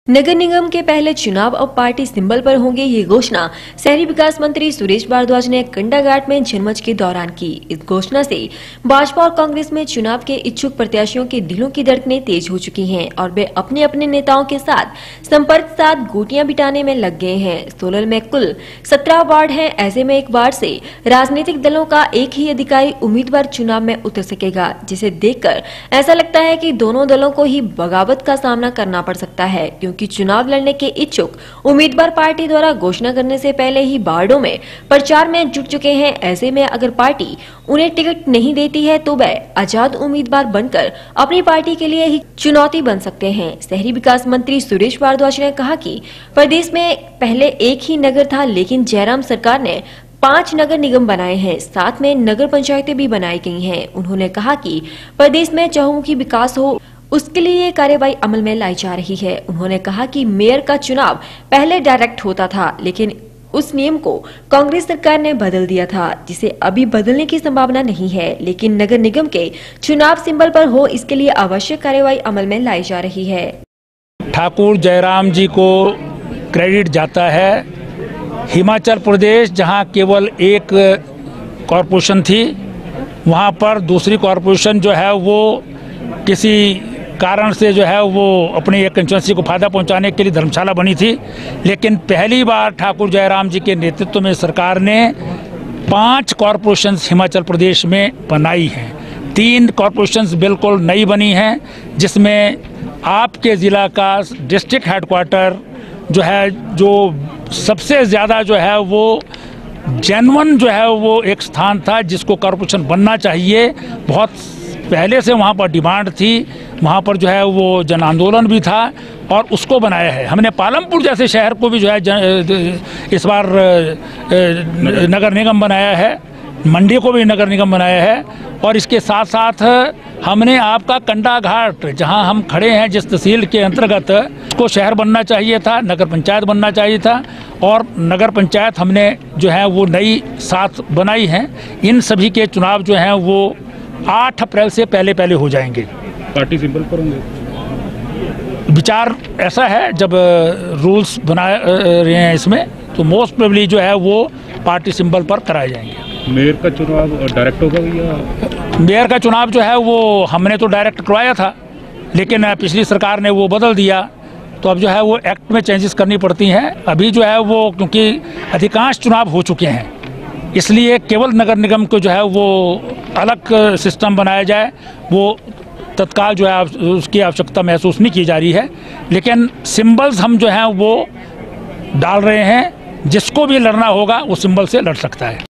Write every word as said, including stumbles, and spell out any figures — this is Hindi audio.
नगर निगम के पहले चुनाव अब पार्टी सिंबल पर होंगे, ये घोषणा शहरी विकास मंत्री सुरेश भारद्वाज ने कंडाघाट में जनमंच के दौरान की। इस घोषणा से भाजपा और कांग्रेस में चुनाव के इच्छुक प्रत्याशियों के दिलों की धड़कनें तेज हो चुकी हैं और वे अपने अपने नेताओं के साथ संपर्क साथ गोटियां बिटाने में लग गए हैं। सोलन में कुल सत्रह वार्ड हैं। ऐसे में एक वार्ड से राजनीतिक दलों का एक ही अधिकारी उम्मीदवार चुनाव में उतर सकेगा, जिसे देखकर ऐसा लगता है कि दोनों दलों को ही बगावत का सामना करना पड़ सकता है, क्योंकि कि चुनाव लड़ने के इच्छुक उम्मीदवार पार्टी द्वारा घोषणा करने से पहले ही वार्डों में प्रचार में जुट चुके हैं। ऐसे में अगर पार्टी उन्हें टिकट नहीं देती है तो वह आजाद उम्मीदवार बनकर अपनी पार्टी के लिए ही चुनौती बन सकते हैं। शहरी विकास मंत्री सुरेश भारद्वाज ने कहा कि प्रदेश में पहले एक ही नगर था, लेकिन जयराम सरकार ने पांच नगर निगम बनाए हैं, साथ में नगर पंचायतें भी बनाई गई हैं। उन्होंने कहा कि प्रदेश में चहुमुखी विकास हो, उसके लिए ये कार्यवाही अमल में लाई जा रही है। उन्होंने कहा कि मेयर का चुनाव पहले डायरेक्ट होता था, लेकिन उस नियम को कांग्रेस सरकार ने बदल दिया था, जिसे अभी बदलने की संभावना नहीं है। लेकिन नगर निगम के चुनाव सिंबल पर हो, इसके लिए आवश्यक कार्यवाही अमल में लाई जा रही है। ठाकुर जयराम जी को क्रेडिट जाता है। हिमाचल प्रदेश जहां केवल एक कॉरपोरेशन थी, वहां पर दूसरी कॉरपोरेशन जो है वो किसी कारण से जो है वो अपनी एक कंस्टिट्यूंसी को फायदा पहुंचाने के लिए धर्मशाला बनी थी। लेकिन पहली बार ठाकुर जयराम जी के नेतृत्व में सरकार ने पांच कॉरपोरेशंस हिमाचल प्रदेश में बनाई हैं। तीन कॉरपोरेशंस बिल्कुल नई बनी हैं, जिसमें आपके ज़िला का डिस्ट्रिक्ट हेडक्वार्टर जो है, जो सबसे ज़्यादा जो है वो जेन्युइन जो है वो एक स्थान था जिसको कॉरपोरेशन बनना चाहिए। बहुत पहले से वहाँ पर डिमांड थी, वहाँ पर जो है वो जन आंदोलन भी था और उसको बनाया है। हमने पालमपुर जैसे शहर को भी जो है जन, इस बार नगर निगम बनाया है, मंडी को भी नगर निगम बनाया है। और इसके साथ साथ हमने आपका कंडाघाट जहां हम खड़े हैं, जिस तहसील के अंतर्गत, उसको शहर बनना चाहिए था, नगर पंचायत बनना चाहिए था। और नगर पंचायत हमने जो है वो नई सात बनाई हैं। इन सभी के चुनाव जो हैं वो आठ अप्रैल से पहले पहले हो जाएंगे। पार्टी सिंबल पर होंगे। विचार ऐसा है, जब रूल्स बना रहे हैं इसमें, तो मोस्ट प्रोबेबली जो है वो पार्टी सिंबल पर कराए जाएंगे। मेयर का चुनाव डायरेक्ट होगा या? मेयर का चुनाव जो है वो हमने तो डायरेक्ट करवाया था, लेकिन पिछली सरकार ने वो बदल दिया, तो अब जो है वो एक्ट में चेंजेस करनी पड़ती हैं। अभी जो है वो क्योंकि अधिकांश चुनाव हो चुके हैं, इसलिए केवल नगर निगम को जो है वो अलग सिस्टम बनाया जाए, वो तत्काल जो है उसकी आवश्यकता महसूस नहीं की जा रही है। लेकिन सिंबल्स हम जो हैं वो डाल रहे हैं, जिसको भी लड़ना होगा वो सिंबल से लड़ सकता है।